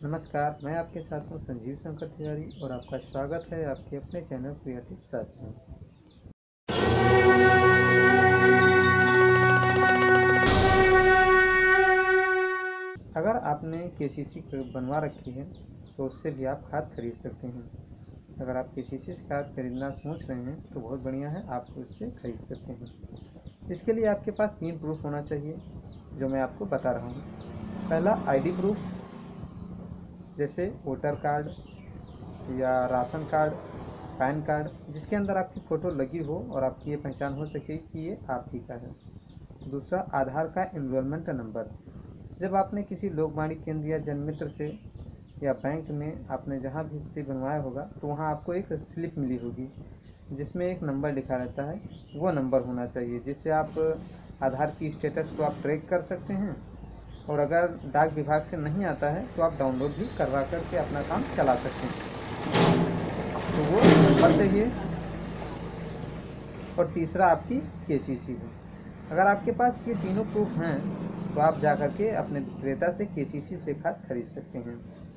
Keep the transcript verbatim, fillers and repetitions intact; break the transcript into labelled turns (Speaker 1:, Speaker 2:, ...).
Speaker 1: नमस्कार, मैं आपके साथ हूँ संजीव शंकर तिवारी और आपका स्वागत है आपके अपने चैनल क्रिएटिव सास में। अगर आपने केसीसी बनवा रखी है तो उससे भी आप खाद खरीद सकते हैं। अगर आप केसीसी से खाद खरीदना सोच रहे हैं तो बहुत बढ़िया है, आप उससे खरीद सकते हैं। इसके लिए आपके पास तीन प्रूफ होना चाहिए जो मैं आपको बता रहा हूँ। पहला आईडी प्रूफ, जैसे वोटर कार्ड या राशन कार्ड, पैन कार्ड, जिसके अंदर आपकी फ़ोटो लगी हो और आपकी ये पहचान हो सके कि ये आप ही का है। दूसरा आधार का एनरोलमेंट नंबर, जब आपने किसी लोकवाणी केंद्र या जनमित्र से या बैंक में आपने जहाँ भी से बनवाया होगा तो वहाँ आपको एक स्लिप मिली होगी जिसमें एक नंबर लिखा रहता है, वो नंबर होना चाहिए जिससे आप आधार की स्टेटस को आप ट्रैक कर सकते हैं। और अगर डाक विभाग से नहीं आता है तो आप डाउनलोड भी करवा करके अपना काम चला सकते हैं। तो वो नंबर चाहिए। और तीसरा आपकी केसीसी है। अगर आपके पास ये तीनों प्रूफ हैं तो आप जा कर के अपने विक्रेता से केसीसी से खाद खरीद सकते हैं।